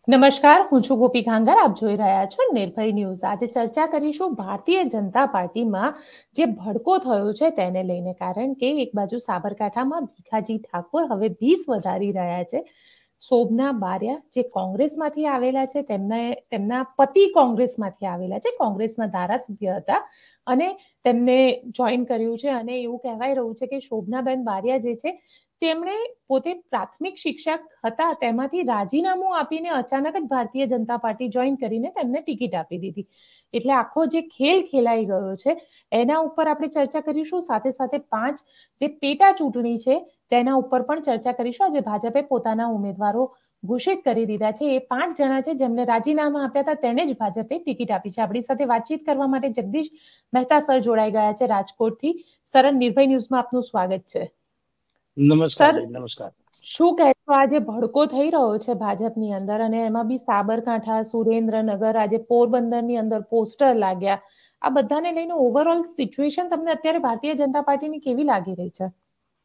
નમસ્કાર, હું છું ગોપી ખાંગર. આપ જોઈ રહ્યા છો નિર્ભય ન્યૂઝ. આજે ચર્ચા કરીશું ભારતીય જનતા પાર્ટીમાં જે ભડકો થયો છે તેને લઈને. કારણ કે એક બાજુ સાબરકાંઠામાં ભીખાજી ઠાકોર હવે ભીસ વધારી રહ્યા છે. શોભના બારિયા જે કોંગ્રેસમાંથી આવેલા છે, તેમના પતિ કોંગ્રેસમાંથી આવેલા છે, કોંગ્રેસના ધારાસભ્ય હતા અને તેમને જોઈન કર્યું છે. અને એવું કહેવાય રહ્યું છે કે શોભનાબેન બારિયા જે છે તેમણે પોતે પ્રાથમિક શિક્ષક હતા, તેમાંથી રાજીનામું આપીને અચાનક જ ભારતીય જનતા પાર્ટી જોઈન કરીને તેમને ટિકિટ આપી દીધી. એટલે આખો જે ખેલ ખેલાઈ ગયો છે એના ઉપર આપણે ચર્ચા કરીશું. સાથે સાથે 5 જે પેટા ચૂંટણી છે તેના ઉપર પણ ચર્ચા કરીશું. આજે ભાજપે પોતાના ઉમેદવારો ઘોષિત કરી દીધા છે. એ 5 જણા છે જેમને રાજીનામા આપ્યા હતા, તેને જ ભાજપે ટિકિટ આપી છે. આપણી સાથે વાતચીત કરવા માટે જગદીશ મહેતા સર જોડાઈ ગયા છે રાજકોટથી. સર, નિર્ભય ન્યૂઝમાં આપનું સ્વાગત છે. નમસ્કાર સર, નમસ્કાર. શું કહેશો, આજે ભડકો થઈ રહ્યો છે ભાજપની અંદર અને એમાં બી સાબરકાંઠા, સુરેન્દ્રનગર, આજે પોરબંદરની અંદર પોસ્ટર લાગ્યા, આ બધાને લઈને ઓવરઓલ સિચ્યુએશન તમને અત્યારે ભારતીય જનતા પાર્ટીની કેવી લાગી રહી છે?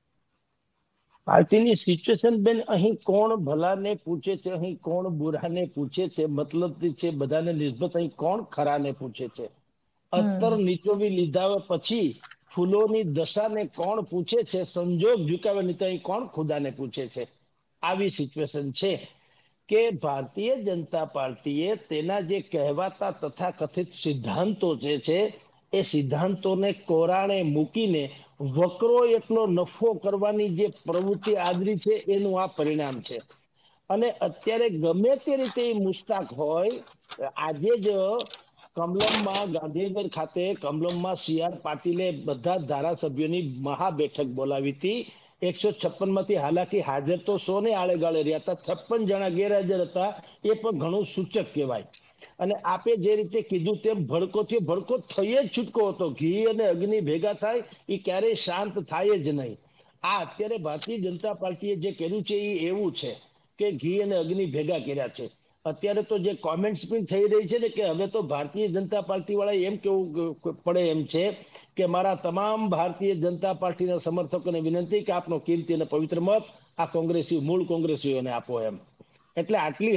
પાર્ટીની સિચ્યુએશન બેન, અહીં કોણ ભલાને પૂછે છે, અહીં કોણ બુરાને પૂછે છે, મતલબ છે બધાને નિસ્બત અહીં કોણ ખરાને પૂછે છે. અત્તર નીચોવી લીધા પછી ફૂલોની દશાને કોણ પૂછે છે, સંજોગ ઝુકાવે નહીં તો અહીં કોણ ખુદાને પૂછે છે. આવી સિચ્યુએશન છે કે ભારતીય જનતા પાર્ટીએ તેના જે કહેવાતા તથાકથિત સિદ્ધાંતો જે છે એ સિદ્ધાંતોને કોરાણે મૂકીને વકરો એટલો નફો કરવાની જે પ્રવૃત્તિ આદરી છે એનું આ પરિણામ છે. અને અત્યારે ગમે તે રીતે મુસ્તાક હોય, આજે જ કમલમમાં ગાંધીનગર ખાતે કમલમમાં સી.આર. પાટીલે બધા ધારાસભ્યોની મહાબેઠક બોલાવી હતી. 156 માંથી હાલાકી હાજર તો 100 ને આળેગાળે રહ્યા હતા, 56 જણા ગેરહાજર હતા. એ પણ ઘણું સૂચક કહેવાય. અને આપે જે રીતે કીધું તેમ ભડકોથી ભડકો થઈ જ છૂટકો હતો. ઘી અને અગ્નિ ભેગા થાય એ ક્યારેય શાંત થાય જ નહીં. આ અત્યારે ભારતીય જનતા પાર્ટીએ જે કર્યું છે એ એવું છે કે ઘી અને અગ્નિ ભેગા કર્યા છે. અત્યારે તો જે કોમેન્ટ્સ પણ થઈ રહી છે ને કે હવે તો ભારતીય જનતા પાર્ટી વાળા એમ કેવું પડે એમ છે કે મારા તમામ ભારતીય જનતા પાર્ટીના સમર્થકોને વિનંતી કે આપનો કિંમતી અને પવિત્ર મત આ કોંગ્રેસી મૂળ કોંગ્રેસીઓને આપો એમ. એટલે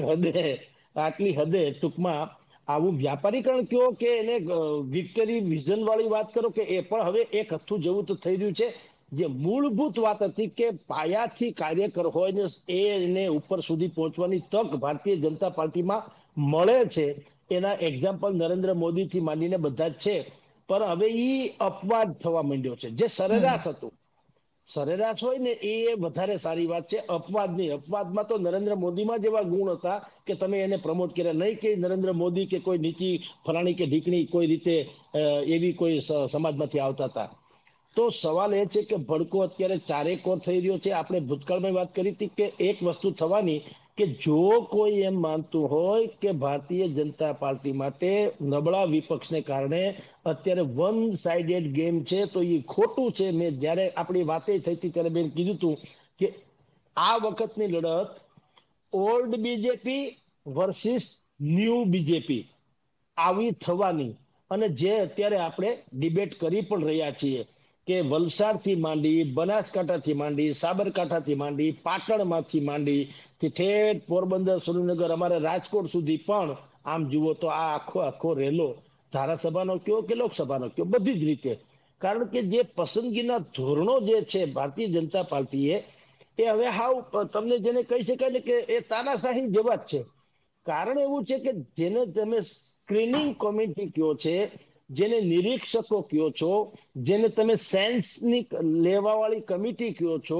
આટલી હદે ટૂંકમાં આવું વ્યાપારીકરણ કયો કે એને વિક્ટરી વિઝન વાળી વાત કરો કે એ પણ હવે એક હથ્થું જેવું તો થઈ રહ્યું છે. જે મૂળભૂત વાત હતી કે પાયાથી કાર્યકર હોય ને એને ઉપર સુધી પહોંચવાની તક ભારતીય જનતા પાર્ટીમાં મળે છે, એના એક્ઝામ્પલ નરેન્દ્ર મોદીથી માંડીને બધા જ છે. પણ હવે ઈ અપવાદ થવા માંડ્યો છે. જે સરેરાશ હતું, સરેરાશ હોય ને એ વધારે સારી વાત છે, અપવાદ નહીં. અપવાદમાં તો નરેન્દ્ર મોદીમાં જ એવા ગુણ હતા કે તમે એને પ્રમોટ કર્યા નહીં કે નરેન્દ્ર મોદી કે કોઈ નીચી ફલાણી કે ઢીકણી કોઈ રીતે એવી કોઈ સમાજમાંથી આવતા હતા. તો સવાલ એ છે કે ભડકો અત્યારે ચારેકોર થઈ રહ્યો છે. આપણે ભૂતકાળમાં વાત કરી હતી કે એક વસ્તુ થવાની કે જો કોઈ એમ માનતું હોય કે ભારતીય જનતા પાર્ટી માટે નબળા વિપક્ષને કારણે અત્યારે વન સાઇડેડ ગેમ છે તો એ ખોટું છે. મેં જ્યારે આપણી વાતે થઈ હતી ત્યારે બેન કીધું હતું કે આ વખતની લડત old BJP versus new BJP આવી થવાની. અને જે અત્યારે આપણે ડિબેટ કરી પણ રહ્યા છીએ કે વલસાડથી માંડી, બનાસકાંઠાથી માંડી, સાબરકાંઠાથી માંડી, પાટણમાંથી માંડી ઠેઠ પોરબંદર, સુરેન્દ્રનગર, અમારે રાજકોટ સુધી પણ આમ જુઓ તો આ આખો રેલો ધારાસભાનો કયો કે લોકસભાનો કયો બધી જ રીતે. કારણ કે જે પસંદગીના ધોરણો જે છે ભારતીય જનતા પાર્ટીએ એ હવે હાવ તમને જેને કહી શકાય ને કે એ તાનાશાહી જેવા જ છે. કારણ એવું છે કે જેને તમે સ્ક્રીનિંગ કમિટી કયો છે, જેને નિરીક્ષકો કયો છો, જેને તમે સેન્સની લેવા વાળી કમિટી કયો છો,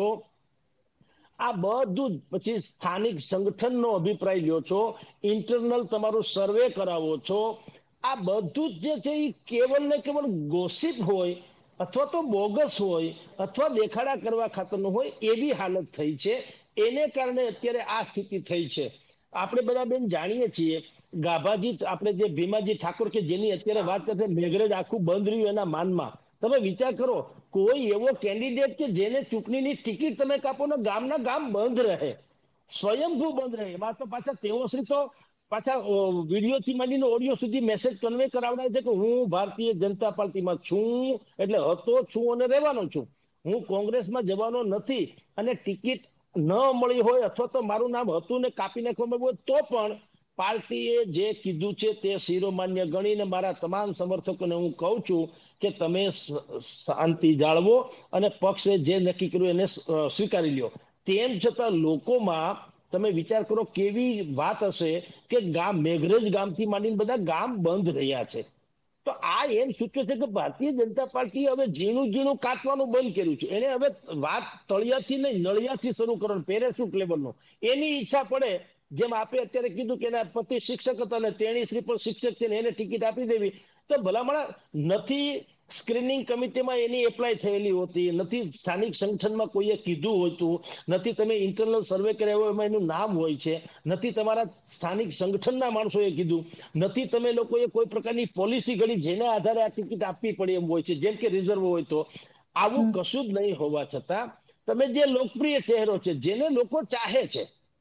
આ બધું જ પછી સ્થાનિક સંગઠનનો અભિપ્રાય લ્યો છો, ઇન્ટરનલ તમારું સર્વે કરાવો છો, આ બધું જ જે છે એ કેવલ ને કેવલ ગોસિપ હોય અથવા તો બોગસ હોય અથવા દેખાડા કરવા ખાતરનું હોય એવી હાલત થઈ છે. એને કારણે અત્યારે આ સ્થિતિ થઈ છે. આપણે બધા બેન જાણીએ છીએ ગાભાજી, આપણે જે ભીમાજી ઠાકોર કે જેની અત્યારે વાત કરશે મેઘરજ આખું બંધ રહ્યું એના માનમાં. તમે વિચાર કરો કોઈ એવો કેન્ડિડેટ કે જેને ચૂંટણીની ટિકિટ તમે કાપો ને ગામના ગામ બંધ રહે, સ્વયંભૂ બંધ રહે. એમાં તો પાછા તેઓશ્રી તો પાછા વિડીયોથી માંડીને ઓડિયો સુધી મેસેજ કન્વે કરાવડાવે છે કે હું ભારતીય જનતા પાર્ટીમાં છું, એટલે હતો છું અને રહેવાનો છું, હું કોંગ્રેસમાં જવાનો નથી. અને ટિકિટ ન મળી હોય અથવા તો મારું નામ હતું ને કાપી નાખવામાં હોય તો પણ પાર્ટીએ જે કીધું છે તે શિરોમાન્ય ગણીને મારા તમામ સમર્થકોને હું કહું છું કે તમે શાંતિ જાળવો અને પક્ષે જે નક્કી કર્યું એને સ્વીકારી લ્યો. તેમ છતાં લોકોમાં તમે વિચાર કરો કેવી વાત હશે કે મેઘરજ ગામથી માંડીને બધા ગામ બંધ રહ્યા છે. તો આ એમ સૂચવે છે કે ભારતીય જનતા પાર્ટી હવે ઝીણું ઝીણું કાચવાનું બંધ કર્યું છે. એને હવે વાત તળિયાથી નહીં નળિયાથી શરૂ કરવાનું, પેરેશૂટ લેવલનું. એની ઈચ્છા પડે, જેમ આપે અત્યારે કીધું કે એના પતિ શિક્ષક હતા અને તેણી શ્રી પણ શિક્ષક છે, એને ટિકિટ આપી દેવી, તો ભલામણ નથી સ્ક્રીનિંગ કમિટીમાં એની એપ્લાય થયેલી હોતી, નથી સ્થાનિક સંગઠનમાં કોઈએ કીધું હોતું, નથી તમે ઇન્ટરનલ સર્વે કર્યા હોય એમાં એનું નામ હોય છે, નથી તમારા સ્થાનિક સંગઠનના માણસોએ કીધું, નથી તમે લોકોએ કોઈ પ્રકારની પોલિસી ઘડી જેના આધારે આ ટિકિટ આપવી પડે એમ હોય છે, જેમ કે રિઝર્વ હોય. તો આવું કશું જ નહીં હોવા છતાં તમે જે લોકપ્રિય ચહેરો છે, જેને લોકો ચાહે છે,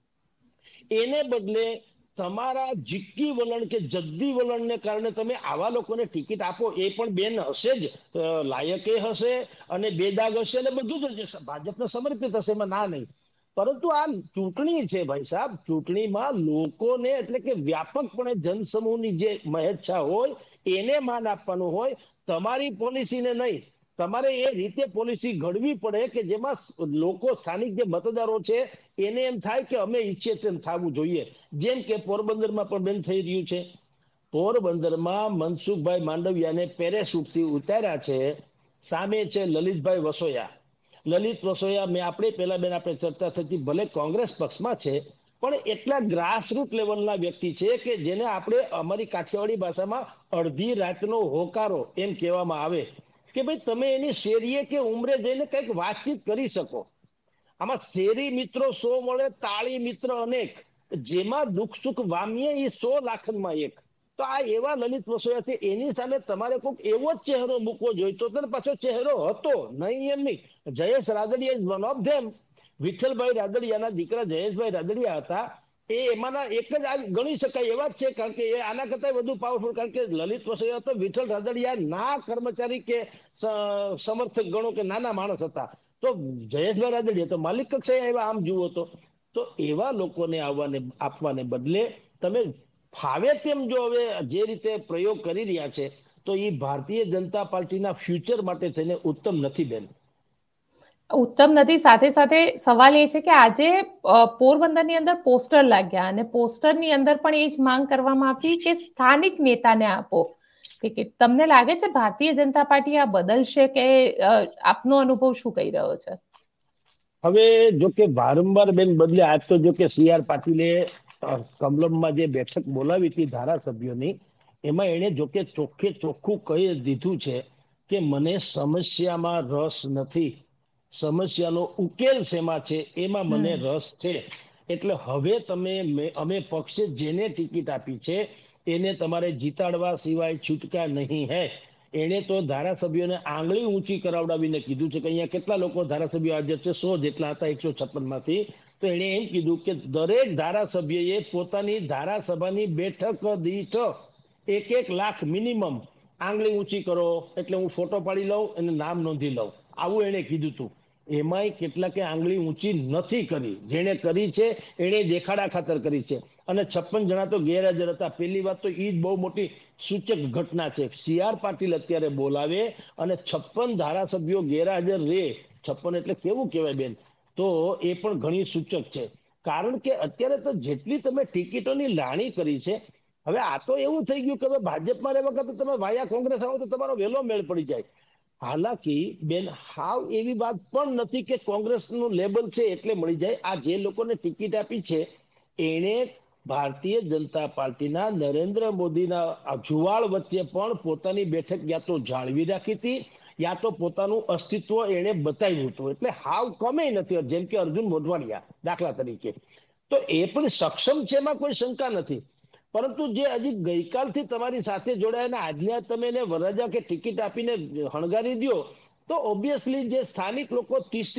એને બદલે તમારા જીક્કી વલણ કે જદ્દી વલણને કારણે તમે આવા લોકોને ટિકિટ આપો. એ પણ બેન હશે જ, લાયકે હશે અને બેદાગ હશે અને બધું જ હશે, ભાજપને સમર્પિત હશે, એમાં ના નહીં. પરંતુ આ ચૂંટણી છે ભાઈ સાહેબ, ચૂંટણીમાં લોકોને એટલે કે વ્યાપકપણે જનસમૂહની જે મહેચ્છા હોય એને માન આપવાનું હોય, તમારી પોલિસીને નહીં. તમારે એ રીતે પોલિસી ઘડવી પડે કે જેમાં લોકો સ્થાનિક જે મતદારો છે એને એમ થાય કે અમે ઈચ્છીએ તેમ થવું જોઈએ. જેમ કે પોરબંદરમાં પણ બેન થઈ રહ્યું છે. પોરબંદરમાં મનસુખભાઈ માંડવિયાને પેરેશૂટથી ઉતાર્યા છે. સામે છે લલિતભાઈ વસોયા. લલિત વસોયા મેં આપણે પહેલા બેન આપણે ચર્ચા થતી, ભલે કોંગ્રેસ પક્ષમાં છે પણ એટલા ગ્રાસરૂટ લેવલના વ્યક્તિ છે કે જેને આપણે અમારી કાઠિયાવાડી ભાષામાં અડધી રાતનો હોકારો એમ કહેવામાં આવે કે ભાઈ તમે એની શેરીએ કે ઉમરે જઈને કંઈક વાતચીત કરી શકો. આમાં શેરી મિત્રો 100 મળે, તાળી મિત્ર અનેક, જેમાં દુઃખ સુખ વામીએ એ 100 લાખમાં એક. તો આ એવા લલિત વસોયા છે, એની સામે તમારે કોઈક એવો જ ચહેરો મૂકવો જોઈતો હતો, પાછો ચહેરો હતો નહીં એમ નહીં. Jayesh Radadiya is one of them. Vitthalbhai રાદડિયાના દીકરા જયેશભાઈ રાદડિયા હતા, એ એમાંના એક જ આ ગણી શકાય એવા જ છે, કારણ કે એ આના કરતા વધુ પાવરફુલ, કારણ કે લલિત વસોયા તો વિઠ્ઠલ રાદડિયા ના કર્મચારી કે સમર્થક ગણો કે નાના માણસ હતા. તો જયેશભાઈ રાદડિયા તો માલિક કક્ષાએ આવ્યા, આમ જુઓ તો એવા લોકોને આપવાને બદલે તમે ફાવે તેમ જો હવે જે રીતે પ્રયોગ કરી રહ્યા છે તો એ ભારતીય જનતા પાર્ટીના ફ્યુચર માટે થઈને ઉત્તમ નથી બેન. ઉત્તમ નથી. સાથે સાથે સવાલ એ છે કે આજે પોરબંદરની અંદર પોસ્ટર લાગ્યા અને પોસ્ટરની અંદર પણ એ જ માંગ કરવામાં આવી કે સ્થાનિક નેતાને આપો ટિકિટ. તમને લાગે છે ભારતીય જનતા પાર્ટી આ બદલશે કે આપનો અનુભવ શું કહી રહ્યો છે? હવે જો કે વારંવાર બેન બદલે. આજ તો જો કે CR પાટીલે કમલમમાં જે બેઠક બોલાવી હતી ધારાસભ્યોની, એમાં એને જો કે ચોખ્ખું કહી દીધું છે કે મને સમસ્યામાં રસ નથી, સમસ્યાનો ઉકેલ શેમાં છે એમાં મને રસ છે. એટલે હવે અમે પક્ષે જેને ટિકિટ આપી છે એને તમારે જીતાડવા સિવાય છૂટકા નહીં હે. એને તો ધારાસભ્યોને આંગળી ઊંચી કરાવડાવીને કીધું છે કે અહીંયા કેટલા લોકો ધારાસભ્યો હાજર છે, 100 જેટલા હતા 156 માંથી. તો એને એમ કીધું કે દરેક ધારાસભ્યએ પોતાની ધારાસભાની બેઠક દીઠ 1 લાખ મિનિમમ આંગળી ઊંચી કરો એટલે હું ફોટો પાડી લઉં અને નામ નોંધી લઉં, આવું એને કીધું હતું. એમાંય કેટલાકે આંગળી ઊંચી નથી કરી. જેને કરી છે એને દેખાડા ખાતર કરી છે અને 56 જણા તો ગેરહાજર હતા. પહેલી વાત તો એ જ બહુ મોટી સૂચક ઘટના છે. CR પાટીલ અત્યારે બોલાવે અને 56 ધારાસભ્યો ગેરહાજર રહે, 56 એટલે કેવું કહેવાય બેન, તો એ પણ ઘણી સૂચક છે. કારણ કે અત્યારે તો જેટલી તમે ટિકિટોની લાણી કરી છે, હવે આ તો એવું થઈ ગયું કે ભાજપમાં રહેવા વખતે તમે વાયા કોંગ્રેસ આવો તો તમારો વહેલો મેળ પડી જાય. હાલાકી બેન હાવ એવી વાત પણ નથી કે કોંગ્રેસનું લેબલ છે એટલે મળી જાય. આ જે લોકોને ટિકિટ આપી છે એને ભારતીય જનતા પાર્ટીના નરેન્દ્ર મોદીના જુવાળ વચ્ચે પણ પોતાની બેઠક યા તો જાળવી રાખી હતી યા તો પોતાનું અસ્તિત્વ એને બતાવ્યું હતું. એટલે હાવ કમે નથી. જેમ કે અર્જુન મોઢવાડિયા દાખલા તરીકે, તો એ પણ સક્ષમ છે, એમાં કોઈ શંકા નથી. પરંતુ જે હજી ગઈકાલથી તમારી સાથે જોડાયા આજના તમે એને વરરાજા કે ટિકિટ આપીને હણગારી દો, તો ઓબ્વિયસલી જે સ્થાનિક લોકો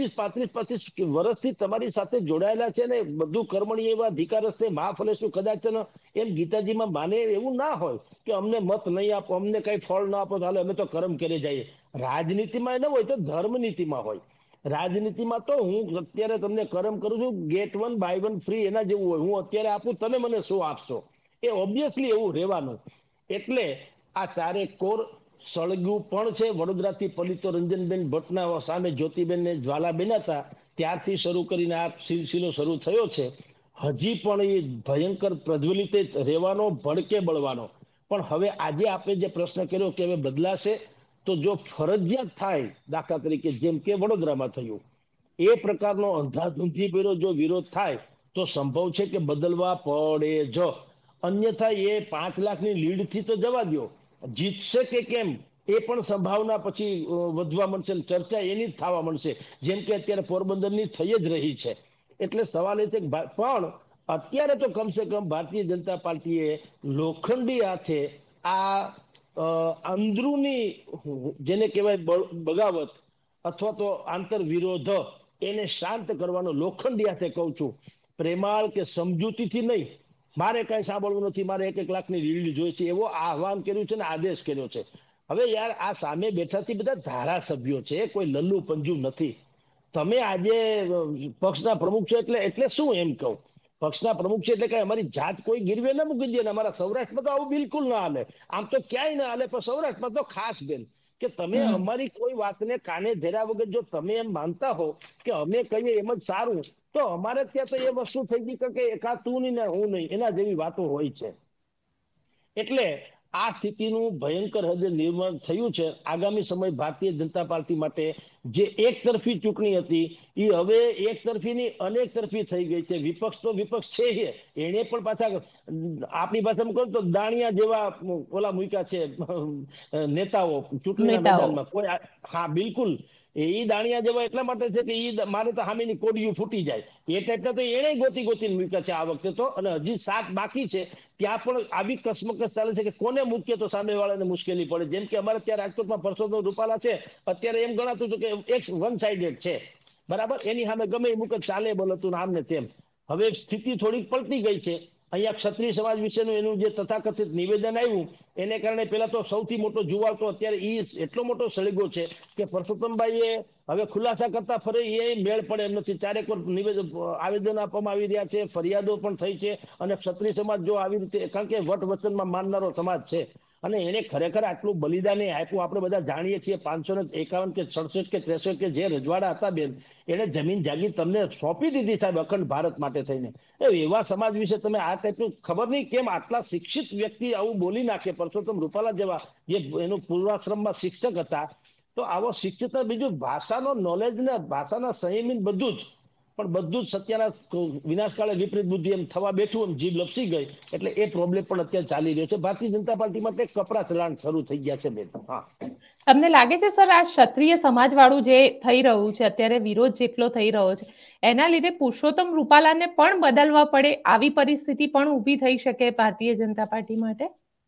30-35 વર્ષથી તમારી સાથે જોડાયેલા છે ને બધું કર્મણી એવા અધિકારસ્તે મહાફલેશું કદાચ એમ ગીતાજીમાં માને એવું ના હોય કે અમને મત નહીં આપો, અમને કઈ ફળ ના આપો, હાલે અમે તો કર્મ કરી જઈએ. રાજનીતિમાં ન હોય તો ધર્મ નીતિમાં હોય. રાજનીતિમાં તો હું અત્યારે તમને કર્મ કરું છું, ગેટ 1 બાય 1 ફ્રી એના જેવું હોય. હું અત્યારે આપું, તમે મને શું આપશો, એ ઓબ્વિયસલી એવું રહેવાનું. એટલે આ ચારે કોર સળગ્યું પણ છે. વડોદરાથી પલિતો રંજનબેન ભટ્ટના સામે જ્યોતિબેન ને જ્વાલાબેન હતા ત્યારથી શરૂ કરીને આ સિલસિલો શરૂ થયો છે. હજી પણ એ ભયંકર પ્રજ્વલિત રહેવાનો, ભડકે બળવાનો. પણ હવે આજે આપણે જે પ્રશ્ન કર્યો કે હવે બદલાશે, તો જો ફરજિયાત થાય, દાખલા તરીકે જેમ કે વડોદરામાં થયું, એ પ્રકારનો અંધાધૂંધી ભર્યો જો વિરોધ થાય તો સંભવ છે કે બદલવા પડે જ. અન્યથા એ 5 લાખની લીડથી તો જવા દો, જીતશે કે કેમ એ પણ સંભાવના પછી વધવા મળશે, ચર્ચા એની જ થવા મળશે, જેમ કે અત્યારે પોરબંદરની થઈ જ રહી છે. એટલે સવાલ એ છે કે પણ અત્યારે તો કમસે કમ ભારતીય જનતા પાર્ટીએ લોખંડી હાથે આ અંદરૂની જેને કહેવાય બગાવત અથવા તો આંતર વિરોધ એને શાંત કરવાનો લોખંડી હાથે કહું છું, પ્રેમાળ કે સમજૂતીથી નહીં, મારે કઈ સાંભળવું નથી, મારે 1-1 લાખની લીડ જોઈએ છે, એવો આહવાન કર્યું છે ને આદેશ કર્યો છે. હવે યાર આ સામે બેઠાથી બધા ધારાસભ્યો છે, કોઈ લલ્લુ પંજુ નથી. તમે આજે પક્ષના પ્રમુખ છો એટલે શું એમ કહું, પક્ષના પ્રમુખ છે એટલે કઈ અમારી જાત કોઈ ગીરવે ના મૂકી દે ને. અમારા સૌરાષ્ટ્રમાં તો આવું બિલકુલ ના હાલે, આમ તો ક્યાંય ના હાલે, પણ સૌરાષ્ટ્રમાં તો ખાસ બેન કે તમે અમારી કોઈ વાતને કાને ધર્યા વગર જો તમે એમ માનતા હો કે અમે કહીએ એમ જ સારું, તો અમારે ત્યાં તો એ વસ્તુ થઈ ગઈ કે એકા તું નહીં ને હું નહીં, એના જેવી વાતો હોય છે. એટલે આ સ્થિતિનું ભયંકર હદે નિર્માણ થયું છે. આગામી સમય ભારતીય જનતા પાર્ટી માટે જે એક તરફી ચૂંટણી હતી એ હવે એક તરફીની અનેક તરફી થઈ ગઈ છે. વિપક્ષ તો વિપક્ષ છે, એને પણ પાછા આપણી ભાષામાં કહું તો દાણિયા જેવા ઓલા મૂક્યા છે નેતાઓ ચૂંટણીના મેદાનમાં. કોઈ હા બિલકુલ એ દાણિયા જેવા એટલા માટે છે કે એ મારે તો સામેની કોડિયું ફૂટી જાય એ ટાઈપના તો એને ગોતીને મૂક્યા છે આ વખતે તો. અને હજી 7 બાકી છે, ત્યાં પણ આવી કસમકસ ચાલે છે કે કોને મૂકીએ તો સામેવાળાને મુશ્કેલી પડે. જેમ કે અમારે ત્યાં રાજકોટમાં પરસોત્તમ રૂપાલા છે, અત્યારે એમ ગણાતું હતું કે એક વન સાઇડેડ છે, બરાબર, એની સામે ગમે એ મૂકે ચાલે બોલતું આમ ને તેમ. હવે સ્થિતિ થોડીક પલટી ગઈ છે. અહીંયા ક્ષત્રિય સમાજ વિશેનું એનું જે તથાકથિત નિવેદન આવ્યું એને કારણે પેલા તો સૌથી મોટો જુવાળ તો અત્યારે એટલો મોટો સળગો છે કે પરસોત્તમભાઈએ હવે ખુલાસા કરતા ફરે એ મેળ પડે એમ નથી. 4 વાર આવેદન આપવામાં આવી રહ્યા છે, ફરિયાદો પણ થઈ છે. અને ક્ષત્રિય સમાજ જો આવી રીતે, કારણ કે વટ વચનમાં માનનારો સમાજ છે અને એને ખરેખર આટલું બલિદાન આપ્યું, આપણે બધા જાણીએ છીએ. 551 કે 67 કે 63 કે જે રજવાડા હતા બેન, એને જમીન જાગીર તમને સોંપી દીધી સાહેબ અખંડ ભારત માટે થઈને. એવા સમાજ વિશે તમે આ ટાઈપનું ખબર નહીં કેમ આટલા શિક્ષિત વ્યક્તિ આવું બોલી નાખે. પરસોત્તમ રૂપાલા જેવા જે એનું પૂર્વાશ્રમમાં શિક્ષક હતા, તો આવો શિક્ષિત બીજું ભાષાનો નોલેજ ને ભાષાના સંયમી બધું જ, પણ બધું જ સત્યાના વિનાશકાળે વિપરીત બુદ્ધિ એમ થવા બેઠું, એમ જીભ લપસી ગઈ. એટલે એ પ્રોબ્લેમ પણ અત્યારે ચાલી રહ્યો છે. ભારતીય જનતા પાર્ટી માટે કપરા ચલાણ શરૂ થઈ ગયા છે બેન. હા, તમને લાગે છે સર આ ક્ષત્રિય સમાજ વાળું જે થઈ રહ્યું છે અત્યારે, વિરોધ જેટલો થઈ રહ્યો છે એના લીધે પુરુષોત્તમ રૂપાલાને પણ બદલવા પડે, આવી પરિસ્થિતિ પણ ઊભી થઈ શકે ભારતીય જનતા પાર્ટી માટે?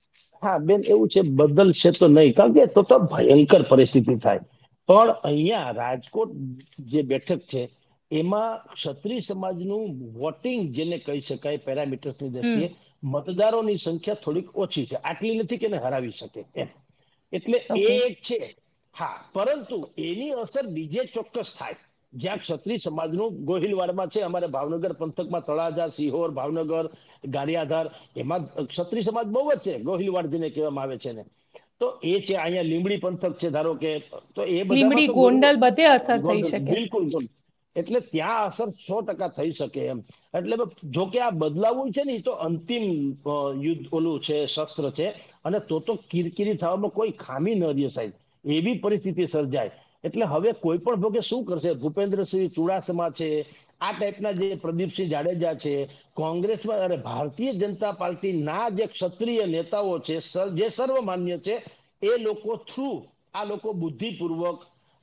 હા બેન, એવું છે, બદલશે તો નહીં, કારણ કે તો ભયંકર પરિસ્થિતિ થાય. પણ અહીંયા રાજકોટ જે બેઠક છે એમાં ક્ષત્રિય સમાજનું વોટિંગ જેને કહી શકાય પેરામીટર્સની દ્રષ્ટિએ મતદારોની સંખ્યા થોડીક ઓછી છે, આટલી નથી કે એને હરાવી શકે એમ. એટલે એ એક છે. હા, પરંતુ એની અસર બીજે ચોક્કસ થાય. જ્યાં ક્ષત્રિય સમાજનું ગોહિલવાડમાં છે, અમારે ભાવનગર પંથકમાં તળાજા, સિહોર, ભાવનગર, ગારિયાધાર, એમાં ક્ષત્રિય સમાજ બહુ જ છે, ગોહિલવાડ જેને કહેવામાં આવે છે ને. તો એ છે. અહીંયા લીંબડી પંથક છે ધારો કે, તો એ બધામાં તો ગોંડલ બધે અસર થઈ શકે. બિલકુલ. એટલે ત્યાં અસર 100% થઈ શકે એમ. એટલે જો કે આ બદલાવું છે ને એ તો અંતિમ યુદ્ધ ઓલું છે, શસ્ત્ર છે. અને તો કિરકિરી થવામાં કોઈ ખામી ન રહે સાહેબ, એવી પરિસ્થિતિ સર્જાય. એટલે હવે કોઈ પણ ભોગે શું કરશે? ભૂપેન્દ્રસિંહ ચુડાસમા છે, આ ટાઈપના જે પ્રદીપસિંહ જાડેજા છે, કોંગ્રેસમાં અને ભારતીય જનતા પાર્ટીના જે ક્ષત્રિય નેતાઓ છે જે સર્વમાન્ય છે, એ લોકો થ્રુ આ લોકો બુદ્ધિપૂર્વક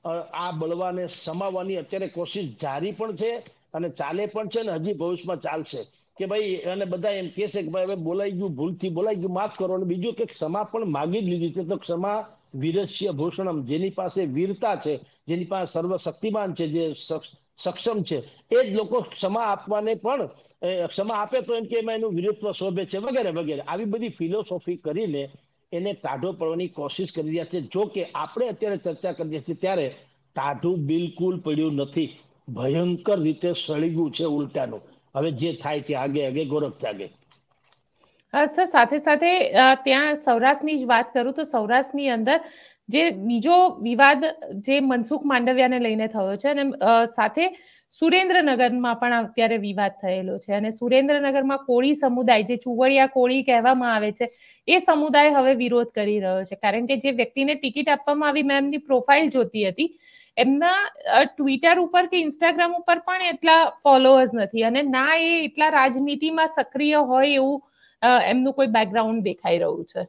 આ બળવાને સમાવવાની અત્યારે કોશિશ જારી પણ છે અને ચાલે પણ છે, ને હજી ભવિષ્યમાં ચાલશે. કે ભાઈ, અને બધા એમ કહે છે કે ભાઈ હવે બોલાઈ ગયું, ભૂલથી બોલાઈ ગયું, માફ કરો. અને બીજું કે ક્ષમા પણ માગી જ લીધી છે. તો ક્ષમા વીરસ્ય ભૂષણમ, જેની પાસે વીરતા છે, જેની પાસે સર્વશક્તિમાન છે, જે સક્ષમ છે, એ જ લોકો ક્ષમા આપવાને પણ ક્ષમા આપે તો એમ કે એમાં એનું વીરત્વ શોભે છે, વગેરે વગેરે. આવી બધી ફિલોસોફી કરીને એને ટાઢો પડવાની કોશિશ કરી રહ્યા છે. જો કે આપણે અત્યારે ચર્ચા કરીએ છીએ ત્યારે ટાઢું બિલકુલ પડ્યું નથી, ભયંકર રીતે સળગ્યું છે ઉલટાનું. હવે જે થાય તે આગે આગે ગોરખ જાગે. સર સાથે સાથે ત્યાં સૌરાષ્ટ્રની જ વાત કરું તો સૌરાષ્ટ્રની અંદર જે બીજો વિવાદ જે મનસુખ માંડવિયાને લઈને થયો છે અને સાથે સુરેન્દ્રનગરમાં પણ અત્યારે વિવાદ થયેલો છે અને સુરેન્દ્રનગરમાં કોળી સમુદાય જે ચુવડિયા કોળી કહેવામાં આવે છે એ સમુદાય હવે વિરોધ કરી રહ્યો છે કારણ કે જે વ્યક્તિને ટિકિટ આપવામાં આવી મેં એમની પ્રોફાઇલ જોતી હતી એમના ટ્વિટર ઉપર કે ઇન્સ્ટાગ્રામ ઉપર પણ એટલા ફોલોઅર્સ નથી અને ના એ એટલા રાજનીતિમાં સક્રિય હોય એવું એમનું કોઈ બેકગ્રાઉન્ડ દેખાઈ રહ્યું છે.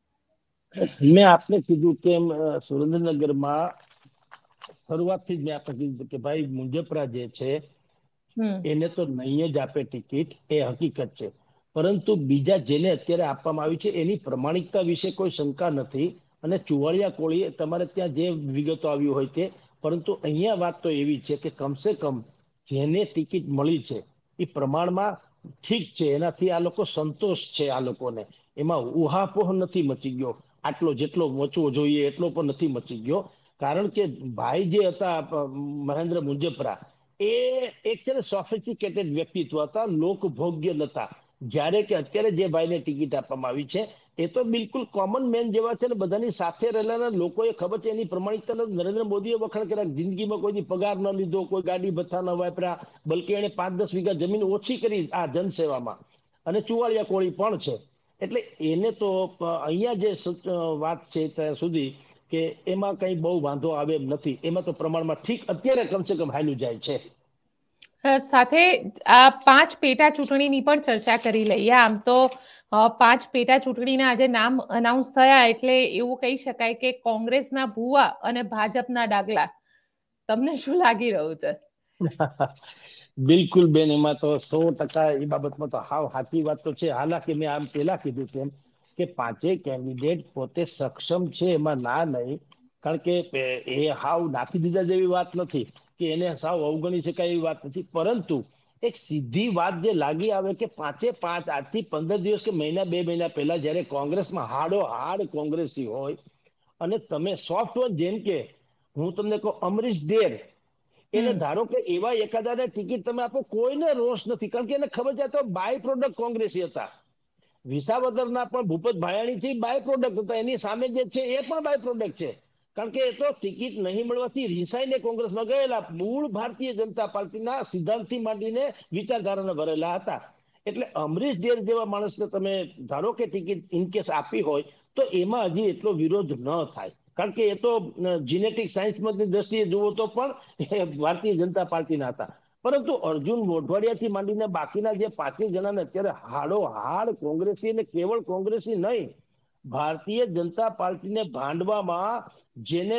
મેં આપને કીધું કે સુરેન્દ્રનગરમાં શરૂઆતથી જ મેં આપણે કીધું કે ભાઈ મુંજપરા જે છે એને તો નહીં જ આપે ટિકિટ, એ હકીકત છે. પરંતુ બીજા જેને અત્યારે આપવામાં આવી છે એની પ્રમાણિકતા વિશે કોઈ શંકા નથી અને ચુવાડિયા કોળી તમારે ત્યાં જે વિગતો આવી હોય તે, પરંતુ અહીંયા વાત તો એવી છે કે કમસે કમ જેને ટિકિટ મળી છે એ પ્રમાણમાં ઠીક છે, એનાથી આ લોકો સંતોષ છે, આ લોકોને એમાં ઉહાપોહ નથી મચી ગયો, આટલો જેટલો મચવો જોઈએ એટલો પણ નથી મચી ગયો. કારણ કે ભાઈ જે હતા મહેન્દ્ર મુંજપરા એ એક છે ને સોફિસ્ટિકેટેડ વ્યક્તિત્વ હતા, લોકભોગ્ય નતા. જ્યારે કે અત્યારે જે ભાઈને ટિકિટ આપવામાં આવી છે એ તો બિલકુલ કોમન મેન જેવા છે ને, બધાની સાથે રહેલા લોકોએ ખબર છે એની પ્રમાણિકતા. નરેન્દ્ર મોદીએ વખાણ કર્યા, જિંદગીમાં કોઈ પગાર ન લીધો, કોઈ ગાડી ભથ્થા ન વાપર્યા, બલકે એને 5-10 વીઘા જમીન ઓછી કરી આ જનસેવામાં, અને ચુવાડિયા કોળી પણ છે. એટલે એને તો અહીંયા જે વાત છે ત્યાં સુધી કે એમાં કઈ બહુ વાંધો આવે એમ નથી, એમાં તો પ્રમાણમાં ઠીક અત્યારે કમસે કમ હાલ્યું જાય છે. સાથે આ 5 પેટા ચૂંટણીની પણ ચર્ચા કરી લઈએ. આમ તો 5 પેટા ચૂંટણીના આજે નામ અનાઉન્સ થયા એટલે એવું કહી શકાય કે કોંગ્રેસના ભૂવા અને ભાજપના ડાગલા. તમને શું લાગી રહ્યું છે? બિલકુલ બેન, એમાં તો 100% એ બાબતમાં તો હાવ સાચી વાત તો છે. હાલાકી મેં આમ પેલા કીધું તેમ કે 5 કેન્ડિડેટ પોતે સક્ષમ છે, એમાં ના નહીં. કારણ કે એ હાવ નાખી દીધા જેવી વાત નથી કે એને સાવ અવગણી શકાય એવી વાત નથી, પરંતુ એક સીધી વાત જે લાગી આવે કે 5 આજથી 15 દિવસ કે મહિના 2 મહિના પહેલા જયારે કોંગ્રેસમાં હાડો હાડ કોંગ્રેસી હોય અને તમે સોફ્ટ જેમ કે હું તમને કહું અમરીશ ડેર, એને ધારો કે એવા એકાદાને ટિકિટ તમે આપો, કોઈને રોષ નથી, કારણ કે એને ખબર છે તો બાય પ્રોડક્ટ કોંગ્રેસી હતા. વિસાવદરના પણ ભૂપત ભાયાણી છે, બાય પ્રોડક્ટ હતા. એની સામે જે છે એ પણ બાય પ્રોડક્ટ છે, કારણ કે એ તો ટિકિટ નહીં મળવાથી રિસાઈને કોંગ્રેસમાં ગયેલા, મૂળ ભારતીય જનતા પાર્ટીના સિદ્ધાંતથી માંડીને વિચારધારાને ભરેલા હતા. એટલે અમરીશ ડેર જેવા માણસને તમે ધારો કે ટિકિટ ઇનકેસ આપી હોય તો એમાં હજી એટલો વિરોધ ન થાય, કારણ કે એ તો જીનેટિક સાયન્સની દ્રષ્ટિએ જુઓ તો પણ ભારતીય જનતા પાર્ટીના હતા. પરંતુ અર્જુન મોઢવાડિયાથી માંડીને બાકીના જે 5 જણાને અત્યારે હાડો હાડ કોંગ્રેસી, અને કેવળ કોંગ્રેસી નહીં, ભારતીય જનતા પાર્ટીને ભાંડવામાં જેને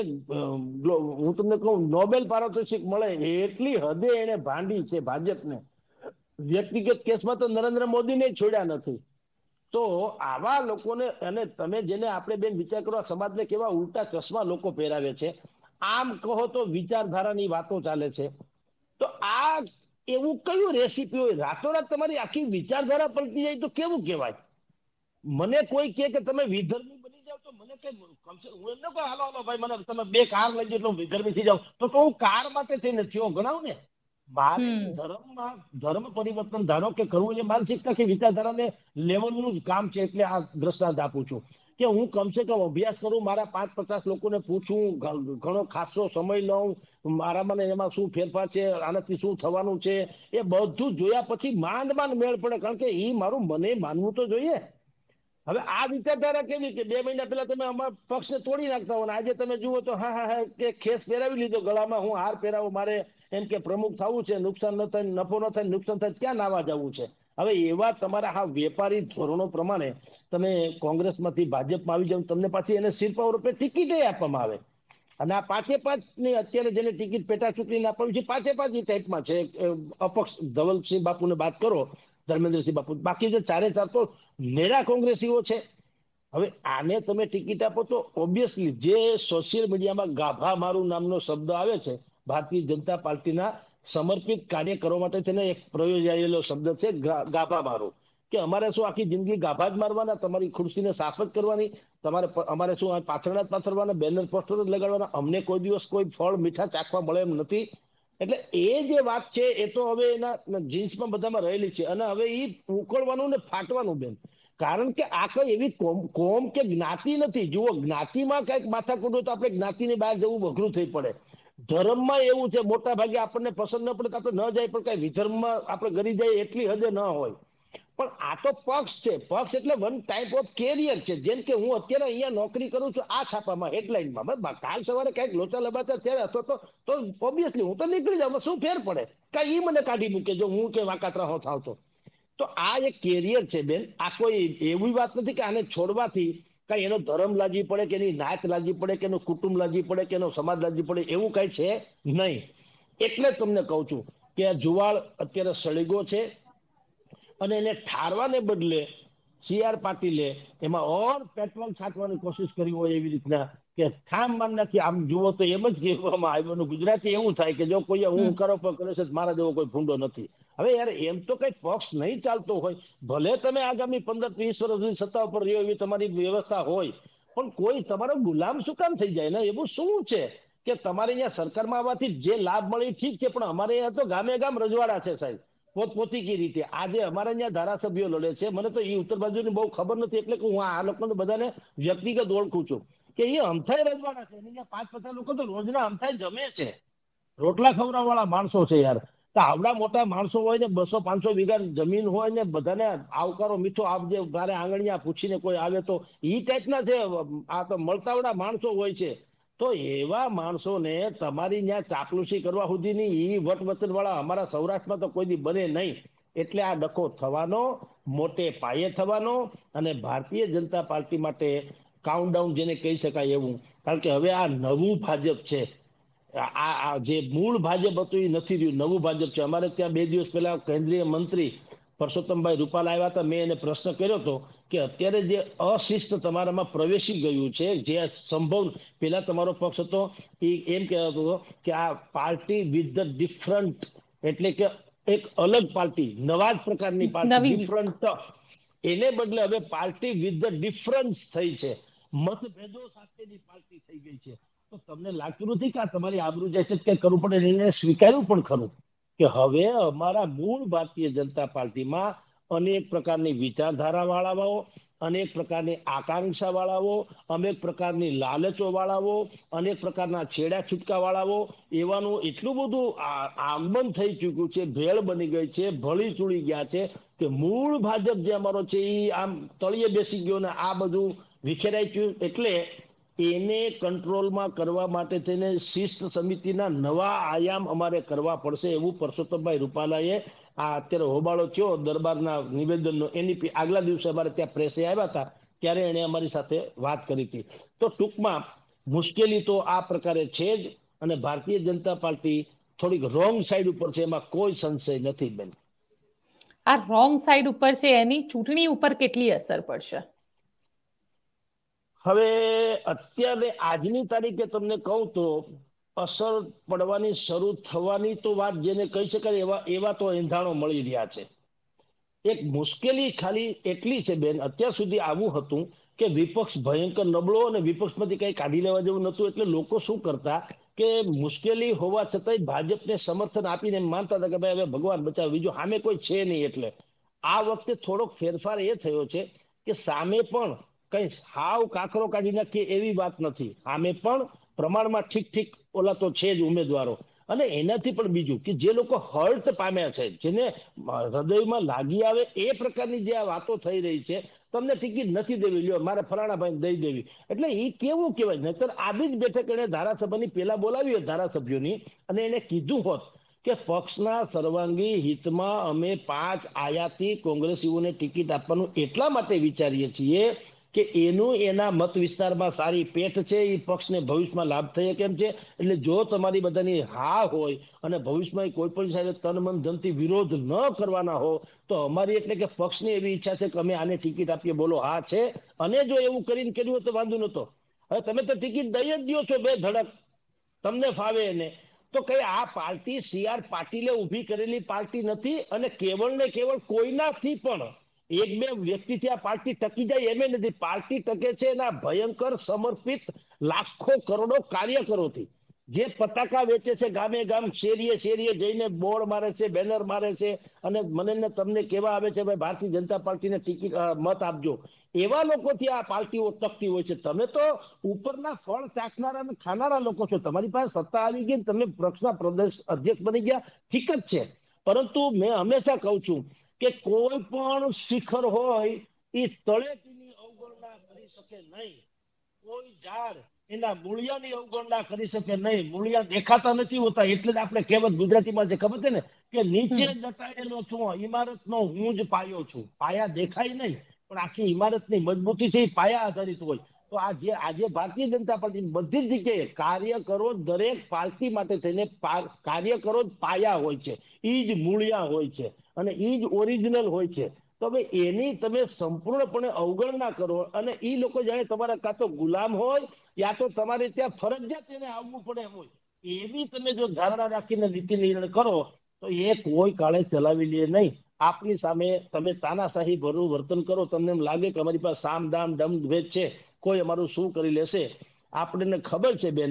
હું તમને કહું નોબેલ પારિતોષિક મળે એટલી હદે એને ભાંડી છે ભાજપને. વ્યક્તિગત કેસમાં તો નરેન્દ્ર મોદીને છોડ્યા નથી. તો આવા લોકોને, અને તમે જેને આપણે બેન વિચાર કરો સમાજને કેવા ઉલટા ચશ્મા લોકો પહેરાવે છે. આમ કહો તો વિચારધારાની વાતો ચાલે છે, તો આ એવું કયું રેસીપી હોય રાતોરાત તમારી આખી વિચારધારા પલટી જાય તો કેવું કહેવાય? મને કોઈ કે તમે વિધર્મી બની જાવ તો મને કઈ હું એમ ન કહું હાલો હાલો ભાઈ મને તમે 2 કાર લઈ જાઓ એટલે વિધર્મી થઈ જાવ, તો હું કાર માટે થઈને થયો ગણાવ ને. મારે ધર્મ પરિવર્તન ધારો કે કરવું એ માનસિકતા કે વિચારધારાને લેવલનું જ કામ છે. એટલે આ દ્રષ્ટાંત આપું છું કે હું કમસે કમ અભ્યાસ કરું, મારા 5-50 લોકોને પૂછું, ઘણો ખાસો સમય લઉં, મારામાં એમાં શું ફેરફાર છે, આનાથી શું થવાનું છે, એ બધું જોયા પછી માંડ મેળ પડે, કારણ કે એ મારું મને માનવું તો જોઈએ. હવે આ વિચારધારા કેવી કે 2 મહિના પહેલા તમે અમારા પક્ષને તોડી નાખતા હો, આજે તમે જુઓ તો હા કે ખેસ પહેરાવી લીધો ગળામાં, હું હાર પહેરાવો, મારે એમ કે પ્રમુખ થવું છે, નુકસાન ન થાય, નફો ન થાય, નુકસાન થાય, ક્યાં નાવા જવું છે. હવે એવા તમારા હા વેપારી ધોરણો પ્રમાણે તમે કોંગ્રેસમાંથી ભાજપમાં આવી જાવ, તમને પાછી એને શિરપા રૂપે ટિકિટ આપવામાં આવે. અને આ 5 ની અત્યારે જેને ટિકિટ પેટા ચૂંટણીને આપવાની છે 5 ટાઈપમાં છે. અપક્ષ ધવલસિંહ બાપુને વાત કરો, ધર્મેન્દ્રસિંહ બાપુ, બાકી જે 4 તો નેરા કોંગ્રેસીઓ છે. હવે આને તમે ટિકિટ આપો તો ઓબ્વિયસલી જે સોશિયલ મીડિયામાં ગાભા મારું નામનો શબ્દ આવે છે, ભારતીય જનતા પાર્ટીના સમર્પિત કાર્યકરો માટે તેને એક પ્રયોજાયેલો શબ્દ છે ગાભા મારું, કે અમારે શું આખી જિંદગી ગાભા જ મારવાના, તમારી ખુરશીને સાફ જ કરવાની, અમારે શું પાથરણા જ પાથરવાના, બેનર પોસ્ટર જ લગાડવાના, અમને કોઈ દિવસ કોઈ ફળ મીઠા ચાખવા મળે એમ નથી. એટલે એ જે વાત છે એ તો હવે એના જીન્સમાં બધામાં રહેલી છે, અને હવે એ ઉકળવાનું ને ફાટવાનું બેન. કારણ કે આ કઈ એવી કોમ કે જ્ઞાતિ નથી. જુઓ, જ્ઞાતિમાં કઈક માથાકૂટ હોય તો આપણે જ્ઞાતિની બહાર જવું અઘરું થઈ પડે. ધર્મમાં એવું છે, મોટા ભાગે આપણને પસંદ ન પડે તો આપણે ન જાય, પણ કઈ વિધર્મમાં આપણે ગરી જાય એટલી હદે ન હોય. પણ આ તો પક્ષ છે. પક્ષ એટલે વન ટાઈપ ઓફ કેરિયર છે. જેમ કે હું અત્યારે અહીંયા નોકરી કરું છું આ છાપામાં હેડલાઇનમાં, કાલ સવારે કઈક લોચા લબાચા થયા અથવા તો ઓબ્વિયસલી હું તો નીકળી જાઉં, શું ફેર પડે? કઈ ઈ મને કાઢી મૂકે જો હું કે વાકાતરા હો થાવ તો આ એક કેરિયર છે બેન. આ કોઈ એવી વાત નથી કે આને છોડવાથી કઈ એનો ધર્મ લાજી પડે કે એની નાત લાજી પડે કે એનું કુટુંબ લાજી પડે કે એનો સમાજ લાજી પડે, એવું કઈ છે નહીં. એટલે તમને કહું છું કે આ જુવાળ અત્યારે સળીગો છે અને એને ઠારવાને બદલે CR પાટીલે એમાં ઓર પેટ્રોલ છાંટવાની કોશિશ કરી હોય એવી રીતના કે ઠામ માન નાખી. આમ જુઓ તો એમ જ કહેવામાં આવ્યું, ગુજરાતી એવું થાય કે જો કોઈ હું કરો પર કરે છે મારા જેવો કોઈ ભૂંડો નથી. હવે યાર એમ તો કઈ પક્ષ નહીં ચાલતો હોય, ભલે તમે આગામી 15-20 વર્ષ સુધી સત્તા ઉપર રહ્યો એવી તમારી વ્યવસ્થા હોય, પણ કોઈ તમારો ગુલામ શું કામ થઈ જાય ને? એવું શું છે કે તમારે અહીંયા સરકારમાં આવવાથી જે લાભ મળે ઠીક છે, પણ અમારે અહીંયા તો ગામે ગામ રજવાડા છે સાહેબ, પોતપોતી રીતે. આજે અમારા અહીંયા ધારાસભ્યો લડે છે, મને તો એ ઉત્તર બાજુની બહુ ખબર નથી, એટલે કે હું આ લોકોને બધાને વ્યક્તિગત ઓળખું છું કે એ અમથાય રજવાડા છે. અહીંયા 5-50 લોકો તો રોજના અમથાય જમે છે, રોટલા ખવડાવવા વાળા માણસો છે યાર. તો આવડા મોટા માણસો હોય ને, 200-500 વીઘા જમીન હોય ને, બધાને આવકારો મીઠો આપજે, મારે આંગણિયા પૂછીને કોઈ આવે તો ઈ ટાઈપના છે. આ તો મળતાવડા માણસો હોય છે. તો એવા માણસોને તમારી ત્યાં ચાપલુસી કરવા સુધીની ઈ વટવચન વાળા અમારા સૌરાષ્ટ્રમાં તો કોઈ દી બને નહીં. એટલે આ ડખો થવાનો, મોટે પાયે થવાનો, અને ભારતીય જનતા પાર્ટી માટે કાઉન્ટડાઉન જેને કહી શકાય એવું. કારણ કે હવે આ નવું ભાજપ છે. આ જે મૂળ ભાજપ હતું એ નથી રહ્યું, નવું ભાજપ છે. અમારે ત્યાં 2 દિવસ પહેલા કેન્દ્રીય મંત્રી પરસોત્તમભાઈ રૂપાલા આવ્યા હતા. મેં એને પ્રશ્ન કર્યો હતો કે અત્યારે જે અશિસ્ત તમારામાં પ્રવેશી ગયું છે, જે સંભવ પેલા તમારો પક્ષ હતો એ એમ કહેતો હતો કે આ પાર્ટી વિથ ધ ડિફરન્ટ, એટલે કે એક અલગ પાર્ટી, નવા જ પ્રકારની પાર્ટી, ડિફરન્ટ. એને બદલે હવે પાર્ટી વિથ ધ ડિફરન્સ થઈ છે, મતભેદો સાથેની પાર્ટી થઈ ગઈ છે. તો તમને લાગતું નથી કે આ તમારી આબરૂ જાય છે કે કરવું પડે? એને સ્વીકાર્યું પણ ખરું કે હવે અમારા મૂળ ભારતીય જનતા પાર્ટીમાં અનેક પ્રકારની વિચારધારા વાળાઓ, અનેક પ્રકારની આકાંક્ષા વાળાઓ, અનેક પ્રકારની લાલચો વાળાઓ, અનેક પ્રકારના છેડા છૂટકા વાળાઓ, એવાનું એટલું બધું આગમન થઈ ચૂક્યું છે, ભેળ બની ગઈ છે, ભળી ચૂડી ગયા છે કે મૂળ ભાજપ જે અમારો છે એ આમ તળિયે બેસી ગયો ને આ બધું વિખેરાઈ ગયું. એટલે એને કંટ્રોલમાં કરવા માટે થઈને શિસ્ત સમિતિના નવા આયામ અમારે કરવા પડશે, એવું પરસોત્તમભાઈ રૂપાલાએ આ અત્યારે હોબાળો થયો દરબારના નિવેદનનો, એની આગલા દિવસે અમારે ત્યાં પ્રેસે આવ્યા હતા, ત્યારે એને અમારી સાથે વાત કરી હતી. તો ટૂંકમાં મુશ્કેલી તો આ પ્રકારે છે જ, અને ભારતીય જનતા પાર્ટી થોડીક રોંગ સાઈડ ઉપર છે, એમાં કોઈ સંશય નથી બેન. આ રોંગ સાઈડ ઉપર છે, એની ચૂંટણી ઉપર કેટલી અસર પડશે? હવે અત્યારે આજની તારીખે તમને કહું તો અસર પડવાની શરૂ થવાની તો વાત જેને કહી શકાય એવા તો એંધાણો મળી રહ્યા છે. એક મુશ્કેલી ખાલી એટલી છે બેન, અત્યાર સુધી આવું હતું કે વિપક્ષ ભયંકર નબળો અને વિપક્ષમાંથી કઈ કાઢી લેવા જેવું નતું, એટલે લોકો શું કરતા કે મુશ્કેલી હોવા છતાંય ભાજપને સમર્થન આપીને માનતા હતા કે ભાઈ હવે ભગવાન બચાવે, બીજું સામે કોઈ છે નહીં. એટલે આ વખતે થોડોક ફેરફાર એ થયો છે કે સામે પણ કઈ હાવ કાકરો કાઢી નાખીએ એવી વાત નથી, સામે પણ પ્રમાણમાં ઠીક ઓલા તો છે જ ઉમેદવારો. અને એનાથી પણ બીજું કે જે લોકો હર્ટ પામ્યા છે, જેને હૃદયમાં લાગી આવે એ પ્રકારની જે આ વાતો થઈ રહી છે, તમને ટિકિટ નથી દેવી, લ્યો મારે ફલાણા ભાઈ દઈ દેવી, એટલે એ કેવું કહેવાય? નહીતર આવી જ બેઠક એને ધારાસભાની પેલા બોલાવી હોત ધારાસભ્યોની, અને એને કીધું હોત કે પક્ષના સર્વાંગી હિતમાં અમે 5 આયાતી કોંગ્રેસીઓને ટિકિટ આપવાનું એટલા માટે વિચારીએ છીએ કે એનું એના મત વિસ્તારમાં સારી પેઠ છે, એ પક્ષને ભવિષ્યમાં લાભ થઈ કેમ છે. એટલે જો તમારી બધાની હા હોય અને ભવિષ્યમાં કોઈ પણ સાથે તન મન ધનથી વિરોધ ન કરવાના હો, તો અમારી એટલે કે પક્ષની એવી ઈચ્છા છે કે અમે આને ટિકિટ આપીએ, બોલો હા છે. અને જો એવું કરીને કર્યું હોય તો વાંધો નતો. હવે તમે તો ટિકિટ દઈ જ દો છો બે ધડક, તમને ફાવે એને. તો કઈ આ પાર્ટી CR પાટીલે ઉભી કરેલી પાર્ટી નથી, અને કેવળ ને કેવળ કોઈનાથી પણ 1-2 વ્યક્તિથી આ પાર્ટી ટકી જાય એમ નથી. પાર્ટી ટકે છે એના ભયંકર સમર્પિત લાખો કરોડો કાર્યકરોથી. જે પતાકા વેચે છે ગામે ગામ શેરીએ શેરીએ જઈને બોર્ડ મારે છે, બેનર મારે છે, અને મને તમને કેવા આવે છે ભાઈ ભારતીય જનતા પાર્ટીને ટિકિટ મત આપજો, એવા લોકોથી આ પાર્ટીઓ ટકતી હોય છે. તમે તો ઉપરના ફળ ચાખનારા અને ખાનારા લોકો છો. તમારી પાસે સત્તા આવી ગઈ, તમે પક્ષના પ્રદેશ અધ્યક્ષ બની ગયા, ઠીક જ છે. પરંતુ મેં હંમેશા કહું છું કે કોઈ પણ શિખર હોય એ તળેટીની અવગણના કરી શકે નહીં. કોઈ ઝાડ એના મૂળિયાની અવગણના કરી શકે નહીં. મૂળિયા દેખાતા નથી હોતા, એટલે જ આપણે કહેવત ગુજરાતીમાં જે ખબર છે ને કે નીચે દટાયેલો છું, ઇમારતનો હું જ પાયો છું. પાયા દેખાય નહીં, પણ આખી ઇમારતની મજબૂતી છે એ પાયા આધારિત હોય. તો આજે ભારતીય જનતા પાર્ટી બધી જ જગ્યાએ કાર્યકરો, દરેક પાર્ટી માટે થઈને કાર્યકરો જ પાયા હોય છે, એ જ મૂળિયા હોય છે, અને એ જ ઓરિજિનલ હોય છે. તો હવે એની તમે સંપૂર્ણપણે અવગણના કરો, અને એ લોકો જાણે તમારા કાં તો ગુલામ હોય, યા તો તમારે ત્યાં ફરજિયાત એને આવવું પડે હોય, એવી તમે જો ધારણા રાખીને નીતિ નિર્ણય કરો તો એ કોઈ કાળે ચલાવી લે નહીં. આપની સામે તમે તાનાશાહી ભરું વર્તન કરો, તમને એમ લાગે કે અમારી પાસે સામ દામ દમ ભેદ છે, કોઈ અમારું શું કરી લેશે. આપણને ખબર છે બેન,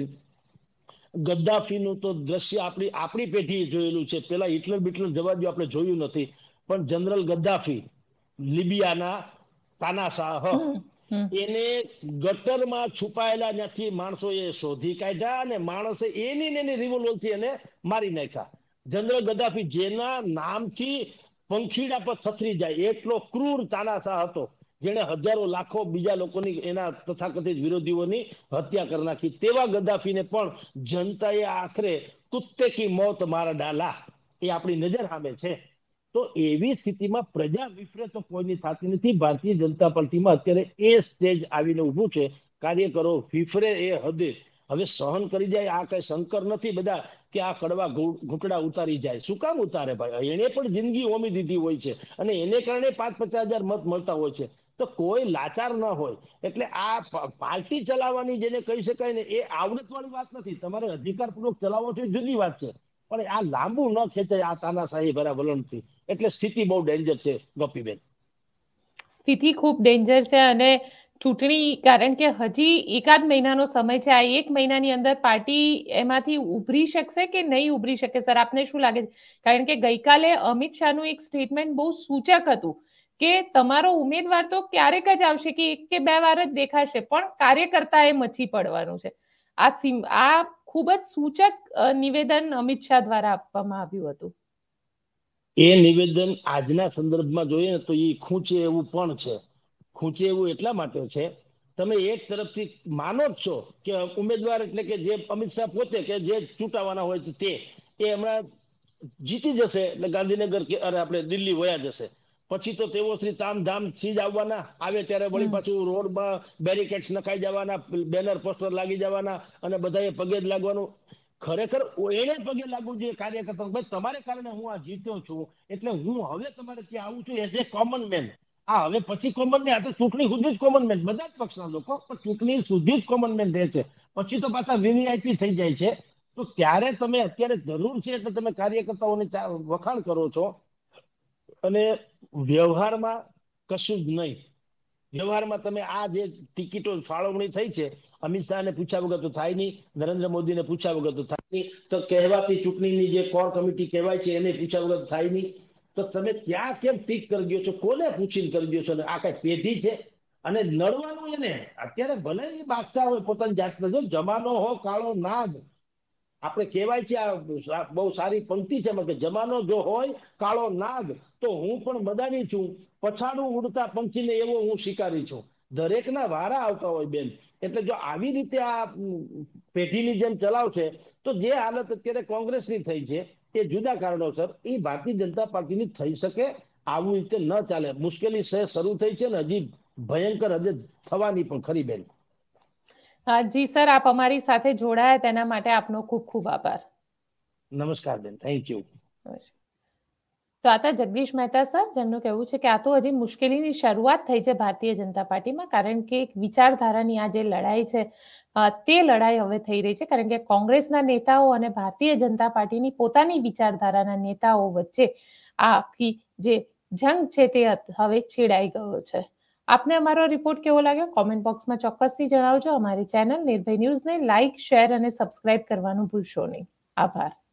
ગદ્દાફીનું તો દ્રશ્ય આપણી પેઢીએ જોયેલું છે. પેલા હિટલર બિટલર જવા દો, આપણે જોયું નથી, પણ જનરલ ગદ્દાફી, લિબિયાના તાનાશાહ, એને ગટરમાં છુપાયેલા ત્યાંથી માણસોએ શોધી કાઢ્યા, અને માણસે એની રિવોલ્વરથી એને મારી નાખ્યા. જનરલ ગદ્દાફી, જેના નામથી પંખીડા પર થથરી જાય એટલો ક્રૂર તાનાશાહ હતો, જેને હજારો લાખો બીજા લોકોની, એના તથાકથિત વિરોધીઓની હત્યા કરી નાખી. તેવા ગદ્દાફીને પણ જનતાએ આખરે કુત્તે કી મોત માર ડાલા, એ આપણી નજર સામે છે. તો એવી સ્થિતિમાં પ્રજા વિફરે તો કોઈની થતી નથી. ભારતીય જનતા પાર્ટીમાં અત્યારે એ સ્ટેજ આવીને ઊભું છે. કાર્યકરો વિફરે એ હદે હવે સહન કરી જાય. આ કઈ શંકર નથી બધા કે આ કડવા ઘૂંટડા ઉતારી જાય. શું કામ ઉતારે ભાઈ? એને પણ જિંદગી હોમી દીધી હોય છે, અને એને કારણે 5-50 હજાર મત મળતા હોય છે. તો કોઈ લાચાર ન હોય. એટલે આ પાર્ટી ચલાવવાની જેને કહી શકાય ને, એ આવડત વાળી વાત નથી. તમારે અધિકારપૂર્વક ચલાવવો છે, જુદી વાત છે, પણ આ લાંબુ ન ખેંચાય આ તાનાશાહી ભરા વલણથી. એટલે સ્થિતિ બહુ ડેન્જર છે ગોપીબેન. સ્થિતિ ખૂબ ડેન્જર છે, અને ચૂંટણી, કારણ કે હજી એકાદ મહિનાનો સમય છે. આ એક મહિનાની અંદર પાર્ટી એમાંથી ઉભરી શકશે કે નહીં ઉભરી શકે? સર, આપને શું લાગે છે? કારણ કે ગઈકાલે અમિત શાહનું એક સ્ટેટમેન્ટ બહુ સૂચક હતું કે તમારો ઉમેદવાર તો ક્યારેક જ આવશે, કે 1 કે 2 વાર જ દેખાશે, પણ કાર્યકર્તાએ મચી પડવાનું છે. આ ખૂબ જ સૂચક નિવેદન અમિત શાહ દ્વારા આપવામાં આવ્યું હતું. એ નિવેદન આજના સંદર્ભમાં જોઈએ ને તો એ ખૂંચે એવું પણ છે. ખૂંચે એવું એટલા માટે છે, તમે એક તરફથી માનો જ છો કે ઉમેદવાર એટલે કે જે અમિત શાહ પોતે કે જે ચૂંટાવાના હોય તે એ હમણાં જીતી જશે એટલે ગાંધીનગર કે આપણે દિલ્હી વયા જશે. પછી તો તેઓ શ્રી તામધામ થી જ આવવાના, આવે ત્યારે વળી પાછું રોડમાં બેરિકેડ્સ નખાઈ જવાના, બેનર પોસ્ટર લાગી જવાના, અને બધાએ પગે જ લાગવાનું. ખરેખર એને પગે લાગવું જોઈએ કાર્યકર્તા. ભાઈ તમારે કારણે હું આ જીત્યો છું, એટલે હું હવે તમારે ત્યાં આવું છું એઝ એ કોમન મેન. આ હવે પછી કોમન ને, આ તો ચૂંટણી સુધી જ કોમન મેન, બધા જ પક્ષના લોકો, પણ ચૂંટણી સુધી જ કોમન મેન રહે છે. પછી તો પાછા વીવીઆઈપી થઈ જાય છે. તો ત્યારે તમે અત્યારે જરૂર છે એટલે તમે કાર્યકર્તાઓને વખાણ કરો છો, અને વ્યવહારમાં કશું જ નહીં. વ્યવહારમાં તમે આ જે ટિકિટો ફાળવણી થઈ છે, અમિત શાહને પૂછ્યા વગર તો થાય નહીં, નરેન્દ્ર મોદીને પૂછ્યા વગર તો થાય નહીં, તો કહેવાતી ચૂંટણીની જે કોર કમિટી કહેવાય છે એને પૂછ્યા વગર થાય નહીં. તો તમે ત્યાં કેમ ટીક કરી દો છો? કોને પૂછીને કરી દો છો? આ કઈ પેઢી છે? અને લડવાનું એને અત્યારે ભલે એ બાદશાહ હોય પોતાની જાતનો, જો જમાનો હો કાળો નાગ, આપણે કહેવાય છે, આ બહુ સારી પંક્તિ છે કે જમાનો જો હોય કાળો નાગ તો હું પણ મદાની છું, પછાડું ઉડતા પંખીને એવો હું શિકારી છું. દરેકના વારા આવતા હોય બેન. એટલે જો આવી રીતે આ પેઢીની જેમ ચલાવશે તો જે હાલત અત્યારે કોંગ્રેસની થઈ છે એ જુદા કારણોસર એ ભારતીય જનતા પાર્ટીની થઈ શકે. આવું રીતે ન ચાલે. મુશ્કેલી શરૂ થઈ છે ને હજી ભયંકર હદે થવાની પણ ખરી બેન. જી સર, આપ અમારી સાથે જોડાયા તેના માટે આપનો ખૂબ ખૂબ આભાર. નમસ્કાર બેન, થેન્ક યુ. તો આ જગદીશ મહેતા સર, જેમનું કહેવું છે કે આ તો હજી મુશ્કેલીની શરૂઆત થઈ છે ભારતીય જનતા પાર્ટીમાં, કારણ કે એક વિચારધારાની આ જે લડાઈ છે તે લડાઈ હવે થઈ રહી છે, કારણ કે કોંગ્રેસના નેતાઓ અને ભારતીય જનતા પાર્ટીની પોતાની વિચારધારાના નેતાઓ વચ્ચે આ આખી જે જંગ છે તે હવે છેડાઈ ગયો છે. આપને અમારો રિપોર્ટ કેવો લાગ્યો કોમેન્ટ બોક્સમાં ચોક્કસથી જણાવજો. અમારી ચેનલ નિર્ભય ન્યૂઝને લાઇક, શેર અને સબસ્ક્રાઇબ કરવાનું ભૂલશો નહીં. આભાર.